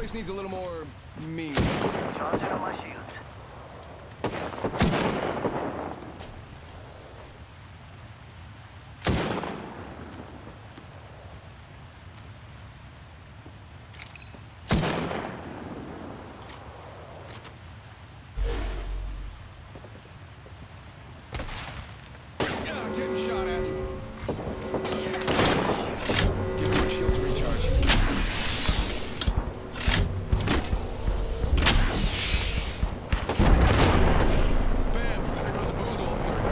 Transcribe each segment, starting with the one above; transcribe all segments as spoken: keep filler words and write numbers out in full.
just needs a little more me. Charging on my shields. Yeah, getting shot at. Give my shield to recharge. Bam! There goes a boozle up there.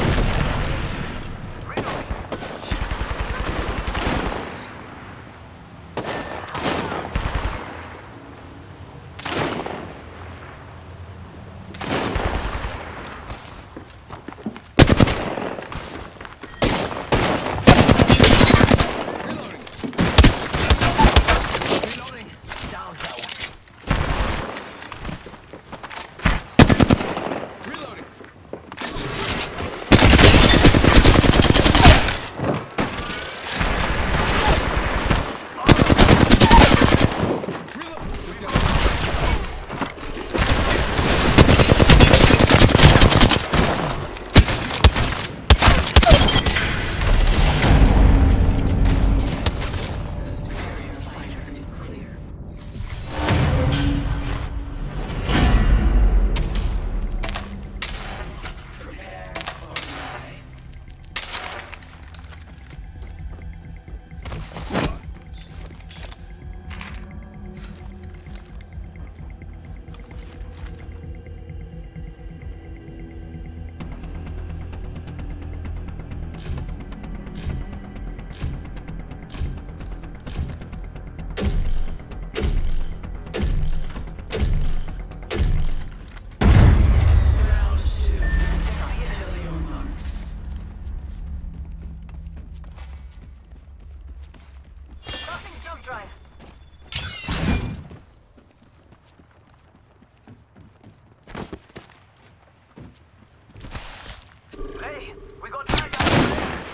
Hey, we got bad guys.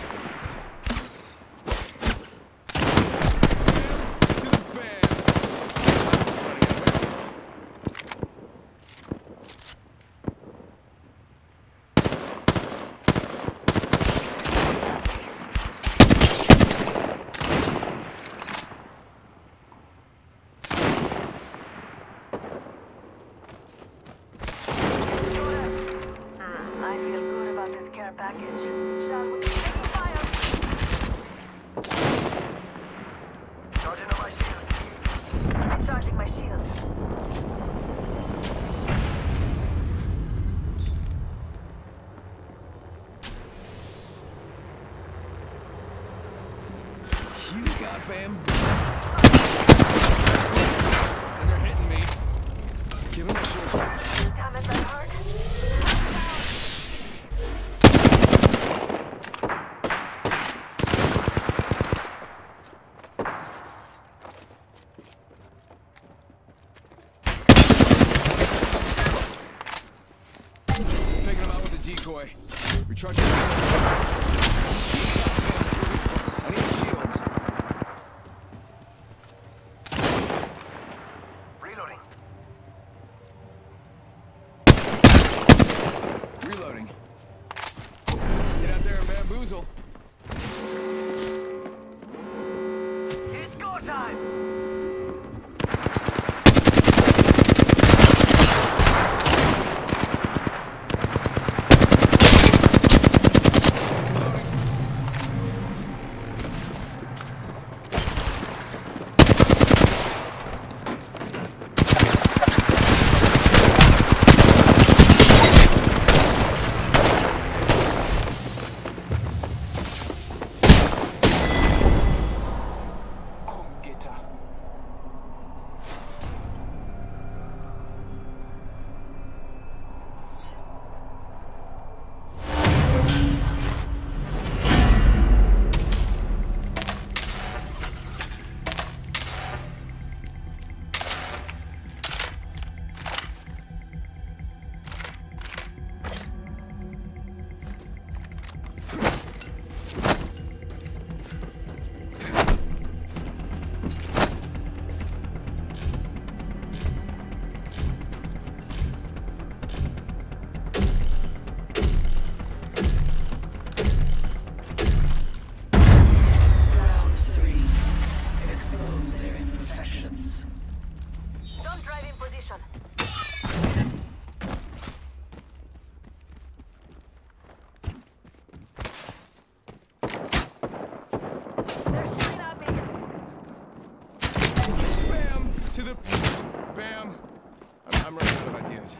I feel good about this care package. Shall we take a fire? Charging on my shields. Recharging my shields. You got bamboo. And they're hitting me. Give him a shield. Damn it, that hurt. Taking him out with a decoy. Recharging. I need shields. Reloading. Reloading. Get out there and bamboozle. It's go time. camera is what I'd use.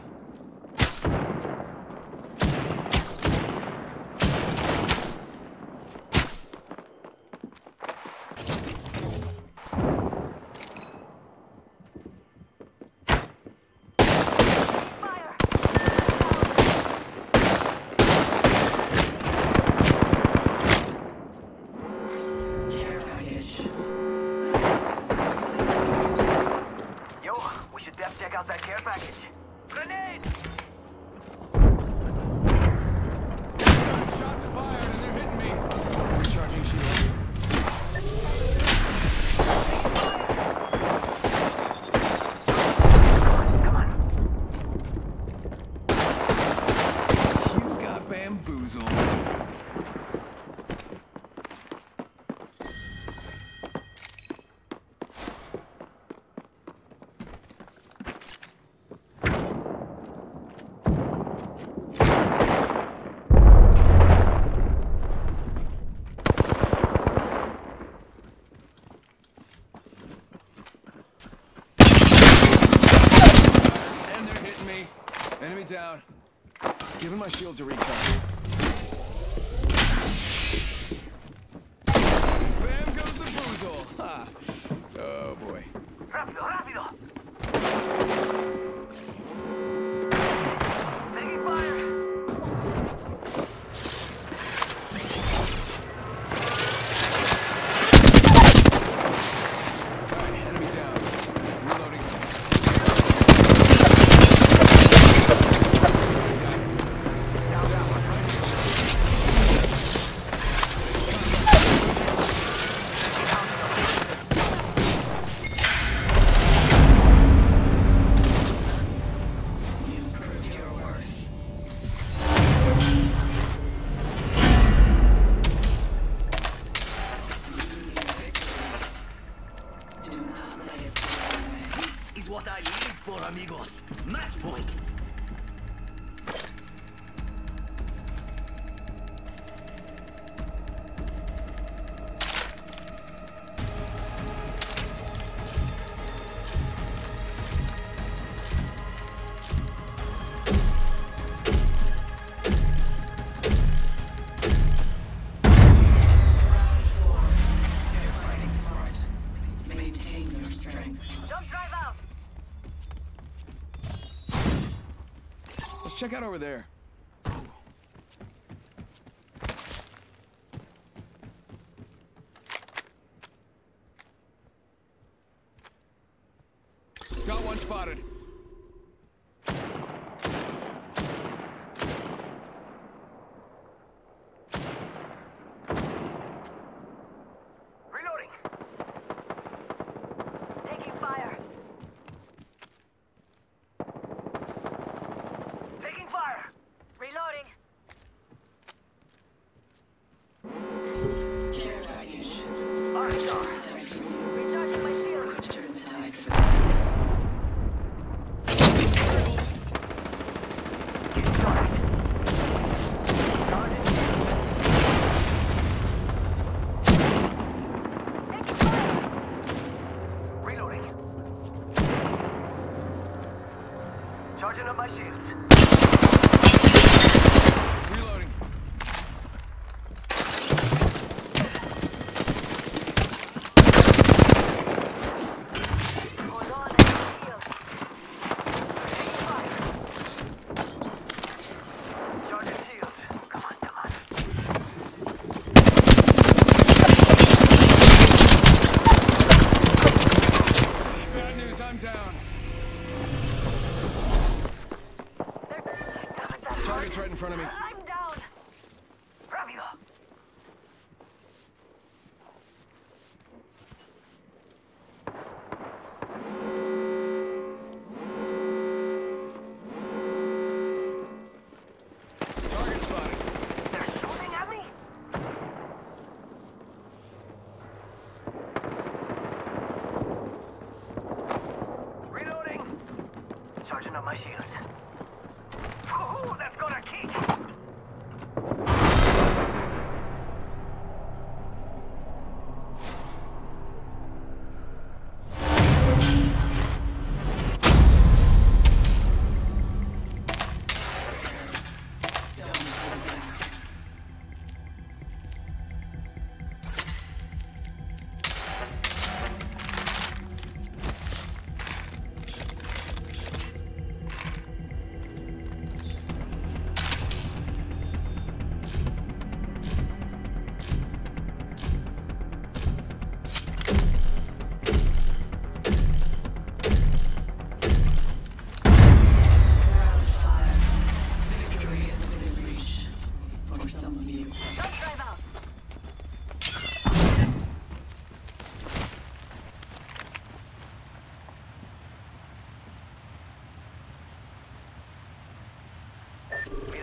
Check out that care package. Grenade! Shots fired and they're hitting me. Recharging shield. Come on. You got bamboozled. Enemy down. Giving my shields a recharge. Bam goes the boozle. Ha. Oh boy. Rápido, rápido. Taking fire. Alright, enemy down. Reloading. Is what I live for, amigos. Match point. Maintain your strength. Jump drive out. Let's check out over there. Got one spotted. Reloading. Taking fire. Taking fire. Reloading. Care package. Archar. Tide for you. Recharging my shields. Turn the tide for You saw it. Taking fire. Reloading. Charging up my shields. Reloading. Hold on, I heal. Taking fire. Charging shields. Come on, come on. Bad news, I'm down. They're... God, that Target's hurt. right in front of me. I'm down. Rápido. Target spotted. They're shooting at me? Reloading. Charging up my shields. Ooh, that's got a kick.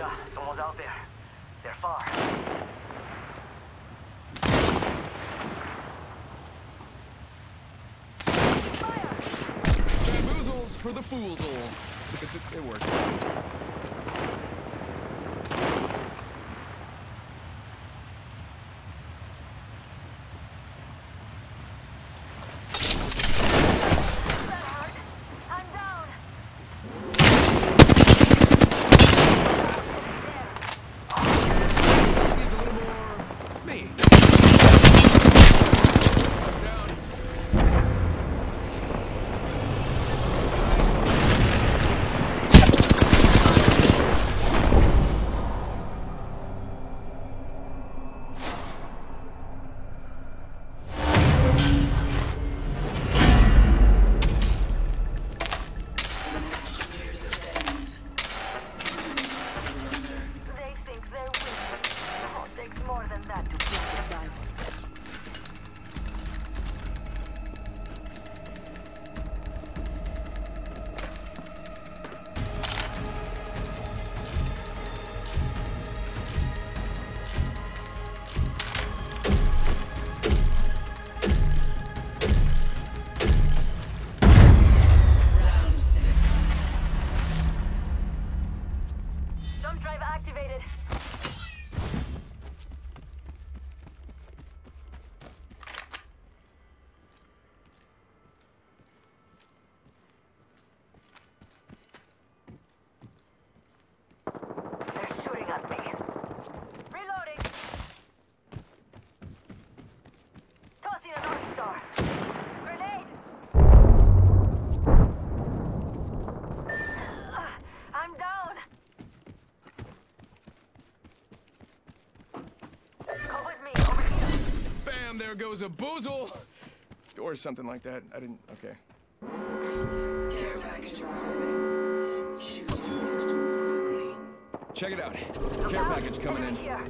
Mira, someone's out there. They're far. Bamboozles for the foolsels. It's a, it worked. There goes a boozle! Or something like that. I didn't... okay. Care package arriving. Choose next quickly. Check it out. Care package coming in. Here.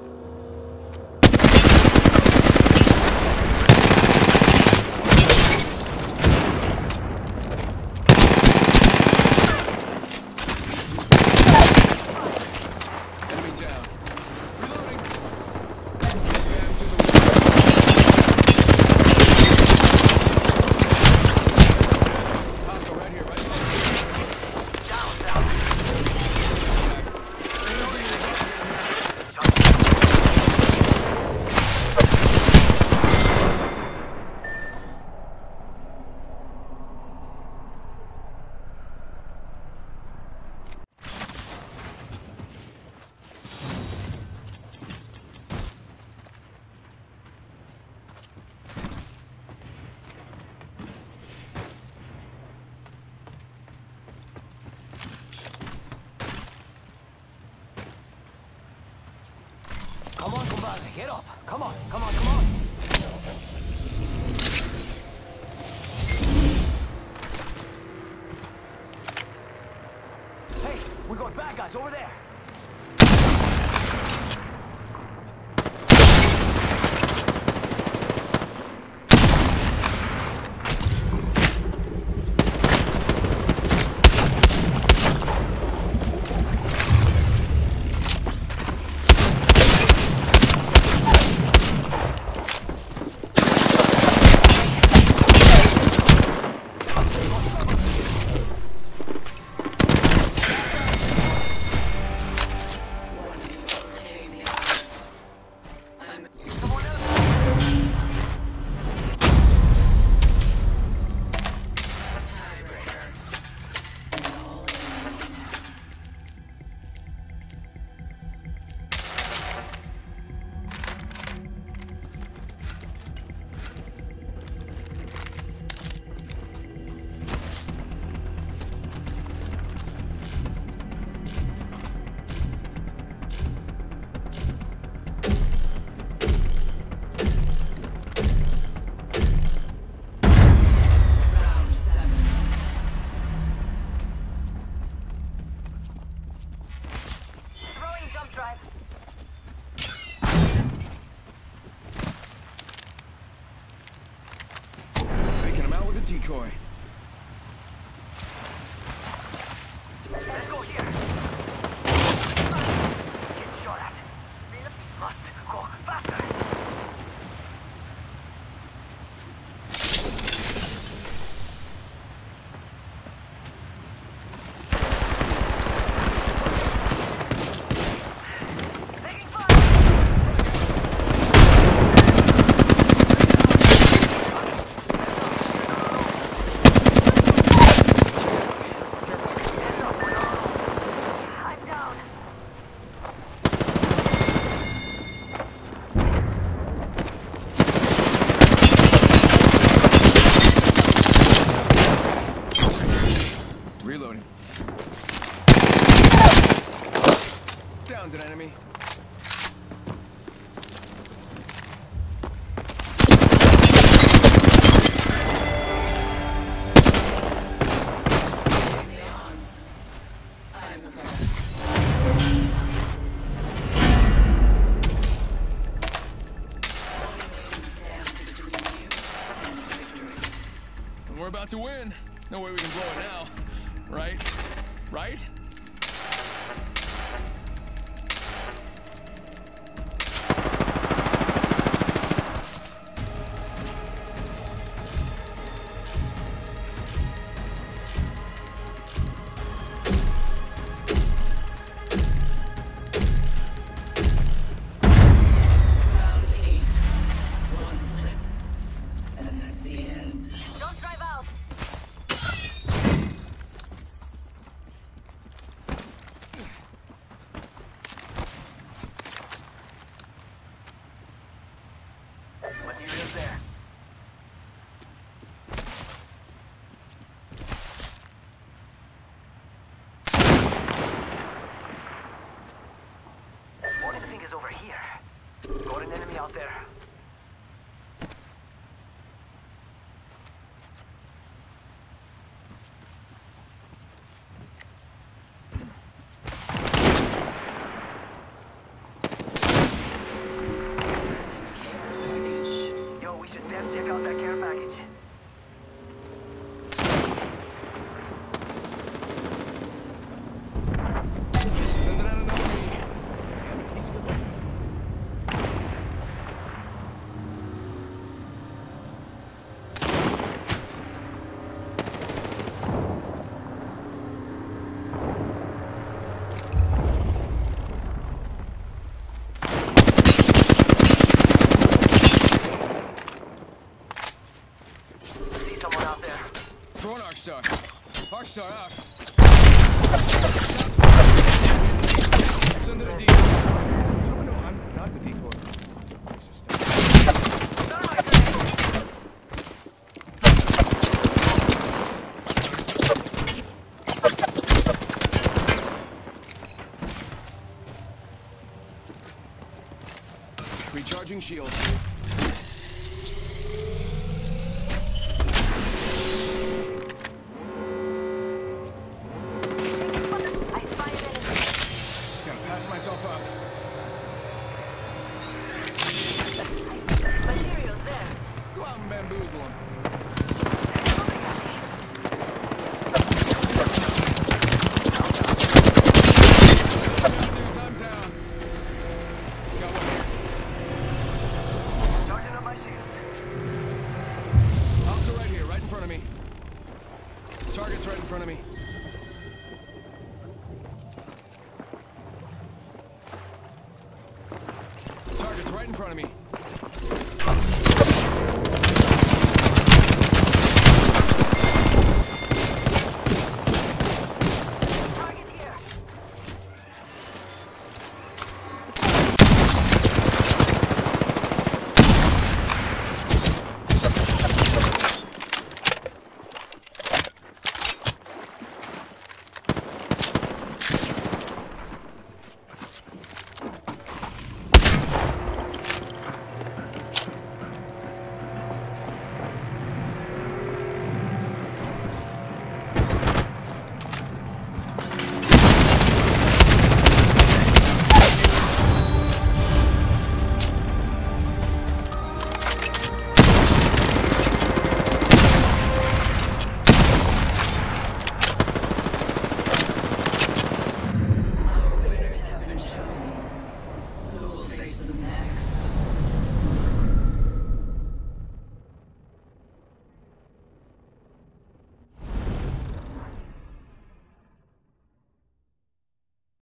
Come on, compadre, get up. Come on, come on, come on. Hey, we got bad guys over there. Decoy. Let's go here. Downed an enemy. I'm impressed. Stands between you and victory. And we're about to win. No way we can blow it now. Right? Right? Round eight. One slip. And that's the end. Don't drive out. Materials there. Morning thing is over here. Got an enemy out there. Care package. Yo, we should def check out that care package. Sending out another me. Damn it, he's good looking. See someone out there. Throwing Arcstar. Arcstar out. Send it a decoy. No, no, I'm not the decoy. Piece of stuff. Thermite grenade! Recharging shield. I spy an enemy. Gotta patch myself up. Materials there. Go out and bamboozle him. Bad news, I'm down. Got one here. Charging up my shields. Officer right here, right in front of me. Target's right in front of me. Target's right in front of me.